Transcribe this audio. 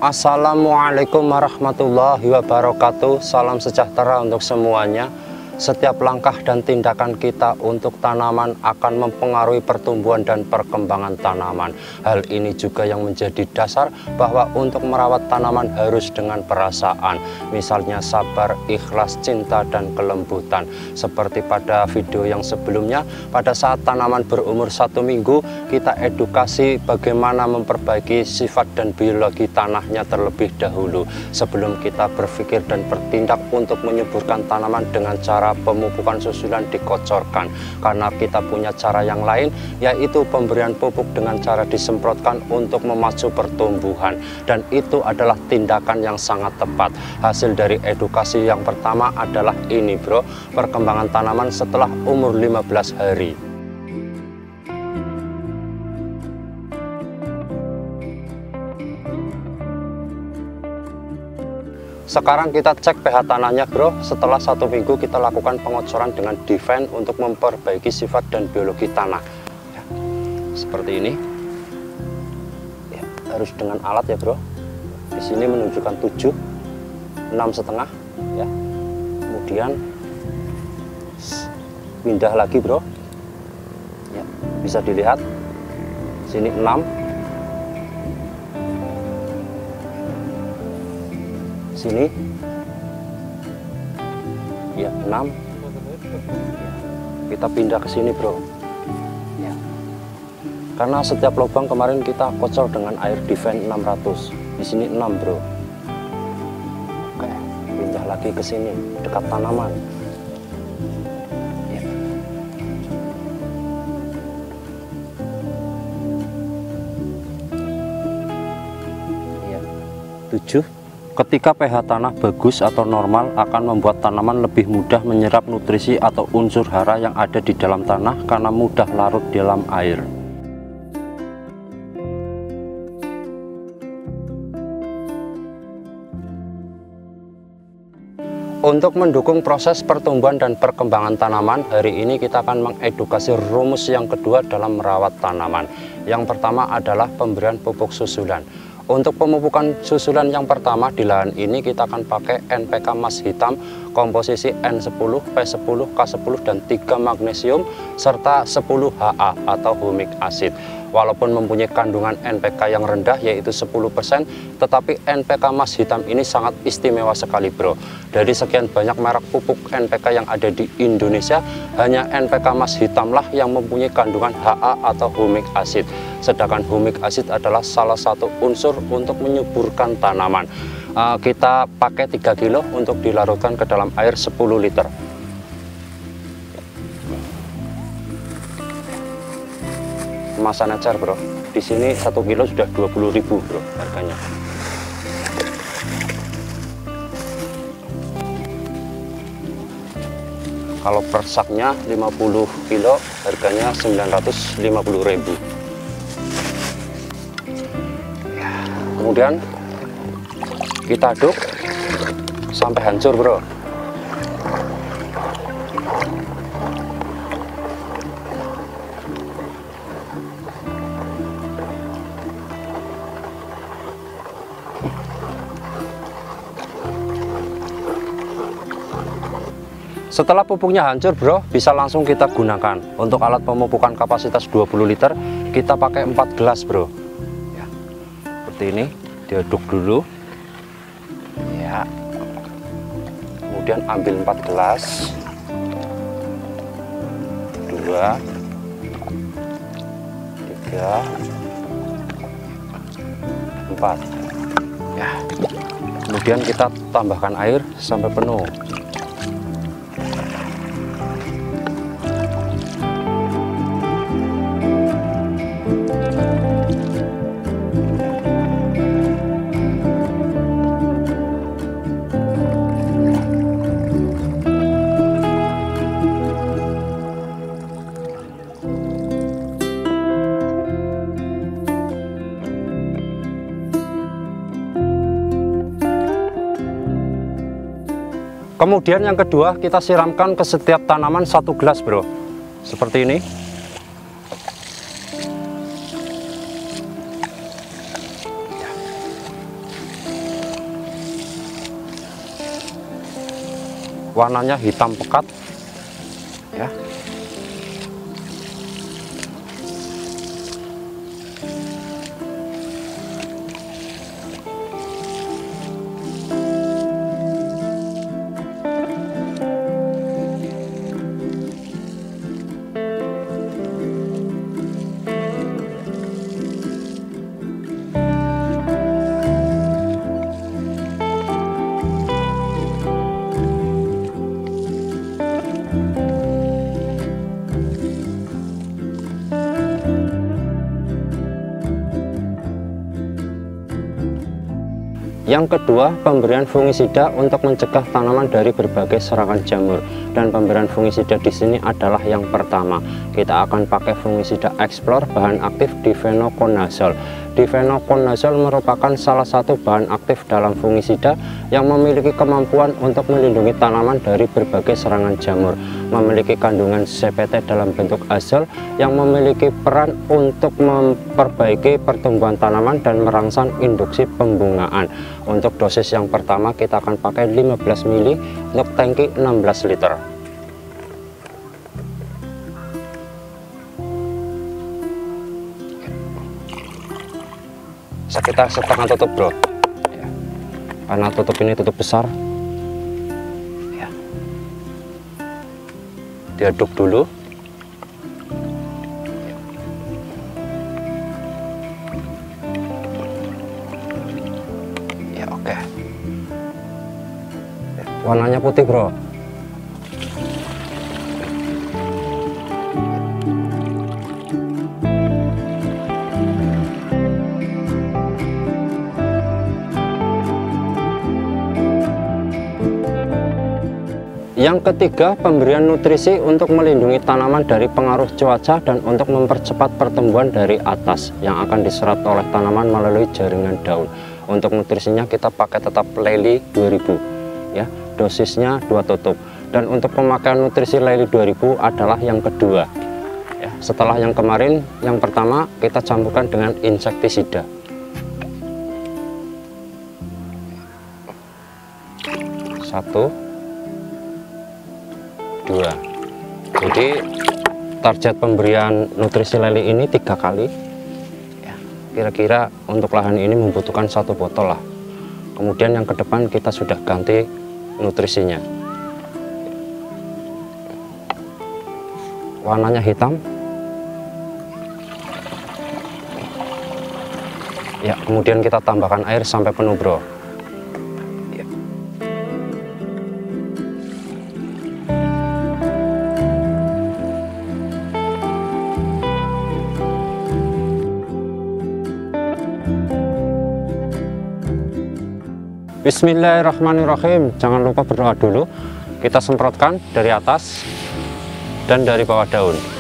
Assalamualaikum warahmatullahi wabarakatuh. Salam sejahtera untuk semuanya. Setiap langkah dan tindakan kita untuk tanaman akan mempengaruhi pertumbuhan dan perkembangan tanaman. Hal ini juga yang menjadi dasar bahwa untuk merawat tanaman harus dengan perasaan. Misalnya sabar, ikhlas, cinta, dan kelembutan. Seperti pada video yang sebelumnya, pada saat tanaman berumur 1 minggu, kita edukasi bagaimana memperbaiki sifat dan biologi tanahnya terlebih dahulu. Sebelum kita berpikir dan bertindak untuk menyuburkan tanaman dengan cara pemupukan susulan dikocorkan, karena kita punya cara yang lain, yaitu pemberian pupuk dengan cara disemprotkan untuk memacu pertumbuhan, dan itu adalah tindakan yang sangat tepat. Hasil dari edukasi yang pertama adalah ini bro, perkembangan tanaman setelah umur 15 hari. Sekarang kita cek pH tanahnya bro. Setelah 1 minggu kita lakukan pengocoran dengan Divine untuk memperbaiki sifat dan biologi tanah ya, seperti ini ya, harus dengan alat ya bro. Di sini menunjukkan 7, 6,5 ya. Kemudian pindah lagi bro ya, bisa dilihat sini 6, sini ya 6, kita pindah ke sini bro ya. Karena setiap lubang kemarin kita kocor dengan air Divine 600, di sini 6 bro. Oke, pindah lagi ke sini dekat tanaman ya. Ya 7. Ketika pH tanah bagus atau normal akan membuat tanaman lebih mudah menyerap nutrisi atau unsur hara yang ada di dalam tanah karena mudah larut di dalam air. Untuk mendukung proses pertumbuhan dan perkembangan tanaman, hari ini kita akan mengedukasi rumus yang kedua dalam merawat tanaman. Yang pertama adalah pemberian pupuk susulan. Untuk pemupukan susulan yang pertama di lahan ini kita akan pakai NPK emas hitam komposisi N10, P10, K10 dan 3 magnesium serta 10 HA atau humic acid. Walaupun mempunyai kandungan NPK yang rendah yaitu 10%, tetapi NPK emas hitam ini sangat istimewa sekali bro. Dari sekian banyak merek pupuk NPK yang ada di Indonesia, hanya NPK emas hitamlah yang mempunyai kandungan HA atau humic acid. Sedangkan humic acid adalah salah satu unsur untuk menyuburkan tanaman. Kita pakai 3 kilo untuk dilarutkan ke dalam air 10 liter. Kemasan ecer bro, di sini 1 kilo sudah 20.000 bro harganya. Kalau per saknya 50 kilo harganya 950.000. Kemudian kita aduk sampai hancur bro. Setelah pupuknya hancur bro, bisa langsung kita gunakan. Untuk alat pemupukan kapasitas 20 liter kita pakai 4 gelas bro ya. Seperti ini, diaduk dulu ya. Kemudian ambil 4 gelas, 2, 3, 4 ya. Kemudian kita tambahkan air sampai penuh. Kemudian yang kedua, kita siramkan ke setiap tanaman 1 gelas bro, seperti ini. warnanya hitam pekat ya. Yang kedua, pemberian fungisida untuk mencegah tanaman dari berbagai serangan jamur. Dan pemberian fungisida di sini adalah yang pertama, kita akan pakai fungisida Explore bahan aktif difenoconazole. Difenoconazole merupakan salah satu bahan aktif dalam fungisida yang memiliki kemampuan untuk melindungi tanaman dari berbagai serangan jamur. Memiliki kandungan CPT dalam bentuk azol yang memiliki peran untuk memperbaiki pertumbuhan tanaman dan merangsang induksi pembungaan. Untuk dosis yang pertama kita akan pakai 15 ml untuk tangki 16 liter. Sekitar setengah tutup bro ya. Karena tutup ini tutup besar ya. Diaduk dulu ya. Oke ya, warnanya putih bro. Yang ketiga, pemberian nutrisi untuk melindungi tanaman dari pengaruh cuaca dan untuk mempercepat pertumbuhan dari atas yang akan diserap oleh tanaman melalui jaringan daun. Untuk nutrisinya kita pakai tetap Lely 2000 ya, dosisnya 2 tutup. Dan untuk pemakaian nutrisi Lely 2000 adalah yang kedua ya. Setelah yang kemarin, yang pertama kita campurkan dengan insektisida. Satu, dua. Jadi target pemberian nutrisi Lely ini 3 kali ya. Kira-kira untuk lahan ini membutuhkan 1 botol lah. Kemudian yang ke depan kita sudah ganti nutrisinya. Warnanya hitam ya. Kemudian kita tambahkan air sampai penuh bro. Bismillahirrahmanirrahim. Jangan lupa berdoa dulu. Kita semprotkan dari atas dan dari bawah daun.